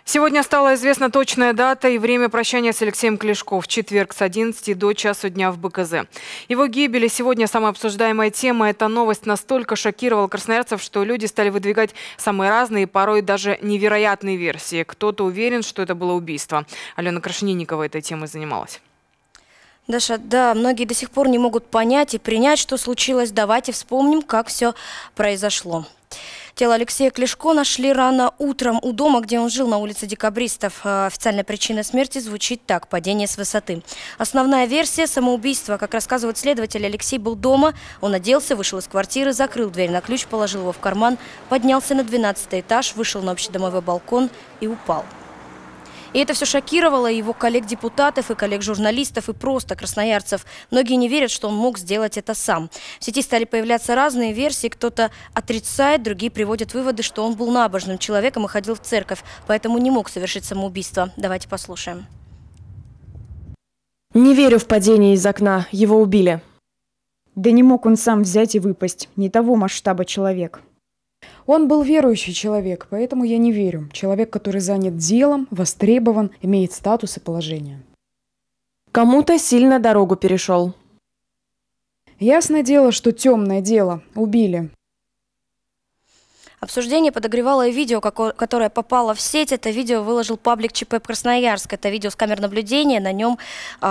Сегодня стала известна точная дата и время прощания с Алексеем Клешко в четверг с 11 до часу дня в БКЗ. Его гибели сегодня самая обсуждаемая тема. Эта новость настолько шокировала красноярцев, что люди стали выдвигать самые разные, порой даже невероятные версии. Кто-то уверен, что это было убийство. Алена Крашенинникова этой темой занималась. Даша, да, многие до сих пор не могут понять и принять, что случилось. Давайте вспомним, как все произошло. Тело Алексея Клешко нашли рано утром у дома, где он жил, на улице Декабристов. Официальная причина смерти звучит так – падение с высоты. Основная версия – самоубийство. Как рассказывают следователи, Алексей был дома, он оделся, вышел из квартиры, закрыл дверь на ключ, положил его в карман, поднялся на 12-й этаж, вышел на общедомовой балкон и упал. И это все шокировало его коллег-депутатов, и коллег-журналистов, и просто красноярцев. Многие не верят, что он мог сделать это сам. В сети стали появляться разные версии. Кто-то отрицает, другие приводят выводы, что он был набожным человеком и ходил в церковь, поэтому не мог совершить самоубийство. Давайте послушаем. Не верю в падение из окна. Его убили. Да не мог он сам взять и выпасть. Не того масштаба человек. Он был верующий человек, поэтому я не верю. Человек, который занят делом, востребован, имеет статус и положение. Кому-то сильно дорогу перешел. Ясное дело, что темное дело. Убили. Обсуждение подогревало и видео, которое попало в сеть. Это видео выложил паблик ЧП Красноярск. Это видео с камер наблюдения. На нем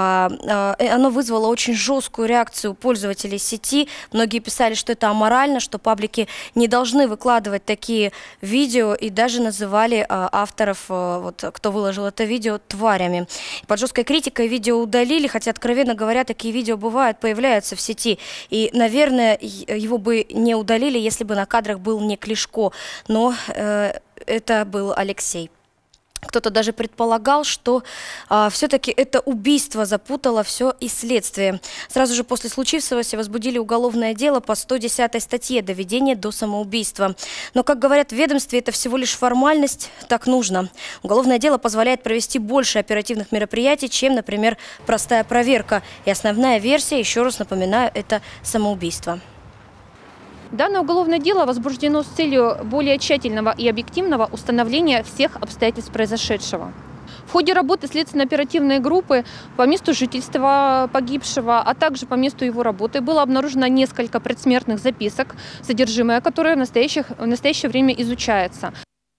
оно вызвало очень жесткую реакцию пользователей сети. Многие писали, что это аморально, что паблики не должны выкладывать такие видео. И даже называли авторов, кто выложил это видео, тварями. Под жесткой критикой видео удалили, хотя, откровенно говоря, такие видео бывают, появляются в сети. И, наверное, его бы не удалили, если бы на кадрах был не Клешко. Но это был Алексей. Кто-то даже предполагал, что все-таки это убийство запутало все и следствие. Сразу же после случившегося возбудили уголовное дело по 110 статье «Доведение до самоубийства». Но, как говорят в ведомстве, это всего лишь формальность, так нужно. Уголовное дело позволяет провести больше оперативных мероприятий, чем, например, простая проверка. И основная версия, еще раз напоминаю, это самоубийство. Данное уголовное дело возбуждено с целью более тщательного и объективного установления всех обстоятельств произошедшего. В ходе работы следственно-оперативной группы по месту жительства погибшего, а также по месту его работы было обнаружено несколько предсмертных записок, содержимое которых в настоящее время изучается.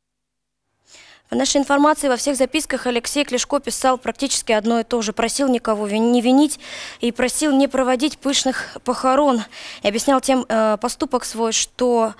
По нашей информации, во всех записках Алексей Клешко писал практически одно и то же. Просил никого не винить и просил не проводить пышных похорон. И объяснял тем поступок свой, что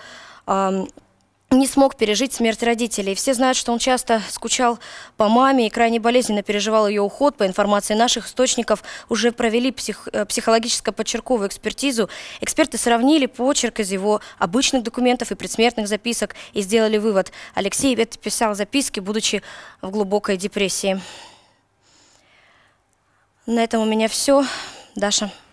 не смог пережить смерть родителей. Все знают, что он часто скучал по маме и крайне болезненно переживал ее уход. По информации наших источников, уже провели психологическо-почерковую экспертизу. Эксперты сравнили почерк из его обычных документов и предсмертных записок и сделали вывод. Алексей писал записки, будучи в глубокой депрессии. На этом у меня все. Даша.